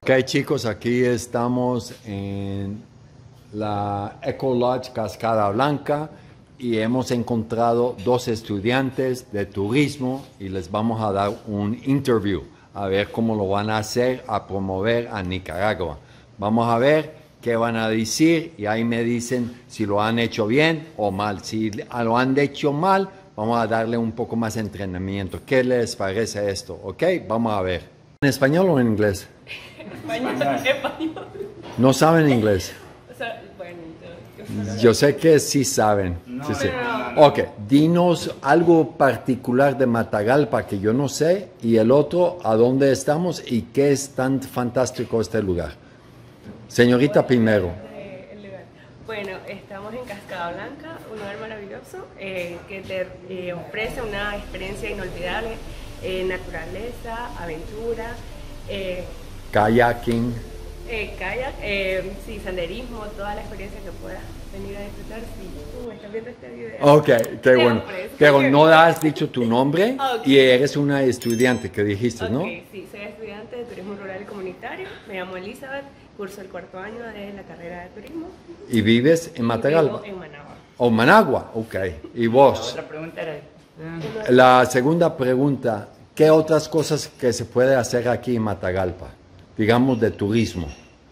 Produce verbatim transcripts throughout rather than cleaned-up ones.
Ok, chicos, aquí estamos en la Eco Lodge Cascada Blanca y hemos encontrado dos estudiantes de turismo y les vamos a dar un interview a ver cómo lo van a hacer a promover a Nicaragua. Vamos a ver qué van a decir y ahí me dicen si lo han hecho bien o mal. Si lo han hecho mal, vamos a darle un poco más de entrenamiento. ¿Qué les parece esto? Ok, vamos a ver. ¿En español o en inglés? Español, español. ¿No saben inglés? O sea, bueno, yo, Yo sé que sí saben. No, Sí, sí. no, no. Ok, dinos algo particular de Matagalpa que yo no sé y el otro, a dónde estamos y qué es tan fantástico este lugar. Señorita primero. eh, el lugar. Bueno, estamos en Cascada Blanca, un lugar maravilloso eh, que te eh, ofrece una experiencia inolvidable, eh, naturaleza, aventura, eh, Kayaking. eh, kayak, eh, sí, senderismo, toda la experiencia que puedas venir a disfrutar si tú estás viendo este video. Ok, qué Te bueno. ofrezco Pero que- no has dicho tu nombre Ok. y eres una estudiante que dijiste, ¿no? Ok, sí, soy estudiante de Turismo Rural y Comunitario, me llamo Elizabeth, curso el cuarto año de la carrera de Turismo. Y vives en y Matagalpa. vivo en Managua. O Managua, ok. ¿Y La vos? otra pregunta era... eh, La segunda pregunta, ¿qué otras cosas que se puede hacer aquí en Matagalpa? Digamos de turismo.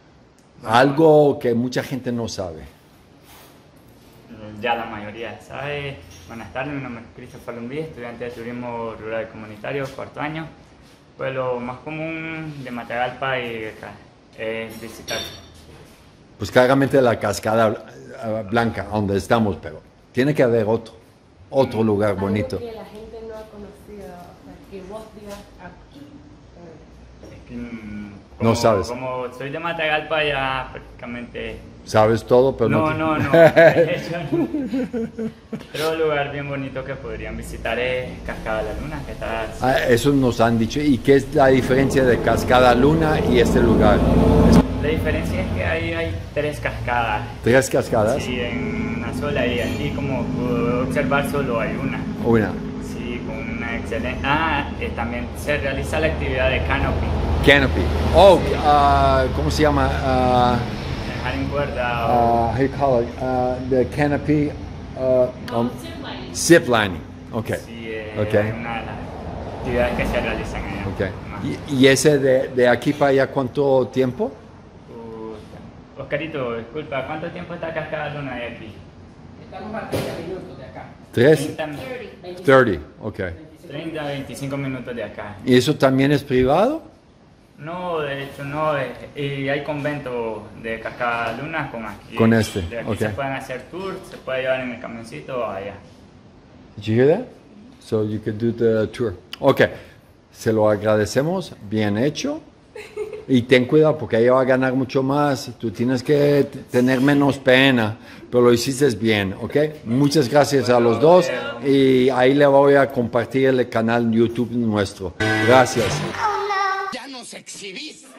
Algo que mucha gente no sabe. Ya la mayoría sabe. Buenas tardes, mi nombre es Christopher Lumbí, estudiante de Turismo Rural y Comunitario, cuarto año. Pues lo más común de Matagalpa y acá es visitar. Pues claramente la Cascada eh, Blanca, donde estamos, pero tiene que haber otro, otro lugar bonito. Algo que la gente no ha conocido, o sea, que vos digas aquí. eh, Es que, mm, No como- sabes. Como soy de Matagalpa ya prácticamente... Sabes todo, pero No, no. no, no. de hecho, otro lugar bien bonito que podrían visitar es Cascada La Luna, que está... Ah, eso nos han dicho. ¿Y qué es la diferencia de Cascada Luna y este lugar? La diferencia es que ahí hay tres cascadas. ¿Tres cascadas? Sí, en una sola y aquí como puedo observar solo hay una. Una. Sí, con una excelente... Ah, eh, también se realiza la actividad de canopy. Canopy. Oh, ah, ¿cómo se llama? Ah, Dejar en cuerda o... uh, how you call it? Uh, the canopy. Uh, um, zip lining. Okay. Sí, eh, Okay. es una de las actividades que se realizan allá. Okay. Más. ¿Y, y ese de, de aquí para allá cuánto tiempo? Puta. Oscarito, disculpa, ¿cuánto tiempo está Cascada Luna de aquí? Estamos a treinta minutos de acá. Tres. treinta, treinta. Okay. treinta, veinticinco minutos de acá. ¿Y eso también es privado? No, de hecho no, eh, y hay conventos de Cascada Luna con aquí. Con este, De aquí ok. se pueden hacer tours, se puede llevar en el camioncito allá. Did you hear that? So you could do the tour. Okay. Se lo agradecemos. Bien hecho. Y ten cuidado porque ella va a ganar mucho más. Tú tienes que t- tener menos pena. Pero lo hiciste bien, ¿ok? Muchas gracias a los dos. Y ahí le voy a compartir el canal YouTube nuestro. Gracias. Ya nos exhibiste.